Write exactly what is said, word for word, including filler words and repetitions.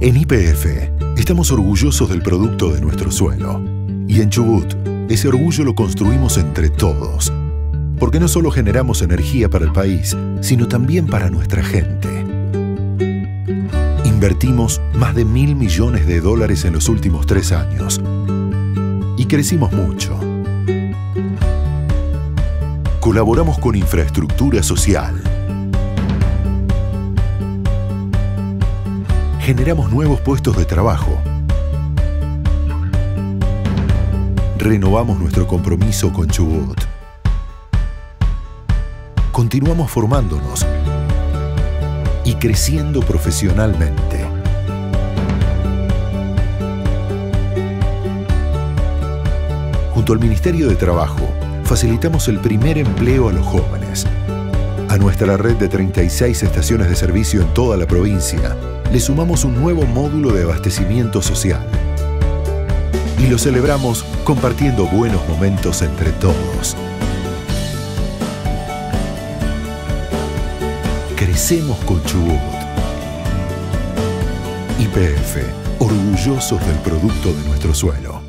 En Y P F estamos orgullosos del producto de nuestro suelo. Y en Chubut, ese orgullo lo construimos entre todos. Porque no solo generamos energía para el país, sino también para nuestra gente. Invertimos más de mil millones de dólares en los últimos tres años. Y crecimos mucho. Colaboramos con infraestructura social. Generamos nuevos puestos de trabajo. Renovamos nuestro compromiso con Chubut. Continuamos formándonos y creciendo profesionalmente. Junto al Ministerio de Trabajo, facilitamos el primer empleo a los jóvenes. A nuestra red de treinta y seis estaciones de servicio en toda la provincia, le sumamos un nuevo módulo de abastecimiento social. Y lo celebramos compartiendo buenos momentos entre todos. Crecemos con Chubut. Y P F, orgullosos del producto de nuestro suelo.